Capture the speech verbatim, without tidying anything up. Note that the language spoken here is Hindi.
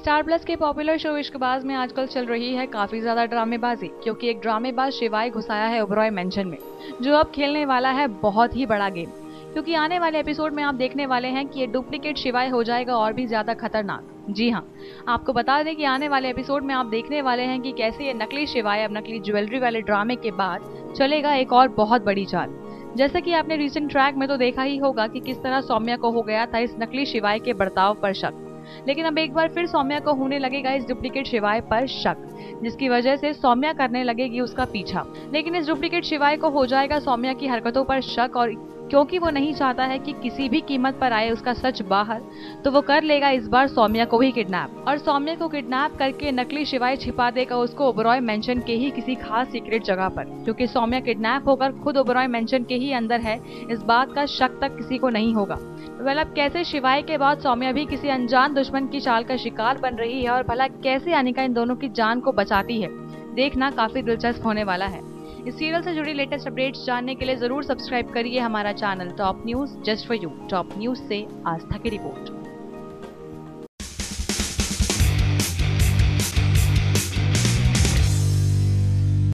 स्टार प्लस के पॉपुलर शो इश्कबाज में आजकल चल रही है काफी ज्यादा ड्रामेबाजी, क्योंकि एक ड्रामेबाज शिवाय घुसाया है ओबरॉय मेंशन में, जो अब खेलने वाला है बहुत ही बड़ा गेम। क्योंकि आने वाले एपिसोड में आप देखने वाले हैं कि ये डुप्लीकेट शिवाय हो जाएगा और भी ज्यादा खतरनाक। जी हाँ, आपको बता दें कि आने वाले एपिसोड में आप देखने वाले हैं कि कैसे ये नकली शिवाय अब नकली ज्वेलरी वाले ड्रामे के बाद चलेगा एक और बहुत बड़ी चाल। जैसा कि आपने रिसेंट ट्रैक में तो देखा ही होगा कि किस तरह सौम्या को हो गया था इस नकली शिवाय के बर्ताव पर शक, लेकिन अब एक बार फिर सौम्या को होने लगेगा इस डुप्लीकेट शिवाय पर शक, जिसकी वजह से सौम्या करने लगेगी उसका पीछा। लेकिन इस डुप्लीकेट शिवाय को हो जाएगा सौम्या की हरकतों पर शक, और क्योंकि वो नहीं चाहता है कि किसी भी कीमत पर आए उसका सच बाहर, तो वो कर लेगा इस बार सौम्या को ही किडनैप, और सौम्या को किडनैप करके नकली शिवाय छिपा देगा उसको ओबरॉय मेंशन के ही किसी खास सीक्रेट जगह पर। क्योंकि सौम्या किडनैप होकर खुद ओबरॉय मेंशन के ही अंदर है, इस बात का शक तक किसी को नहीं होगा। वेल, अब कैसे शिवाय के बाद सौम्या भी किसी अनजान दुश्मन की चाल का शिकार बन रही है और भला कैसे अनिका इन दोनों की जान को बचाती है, देखना काफी दिलचस्प होने वाला है। इस सीरियल से जुड़ी लेटेस्ट अपडेट्स जानने के लिए जरूर सब्सक्राइब करिए हमारा channel top news just for you. Top news से आस्था की रिपोर्ट।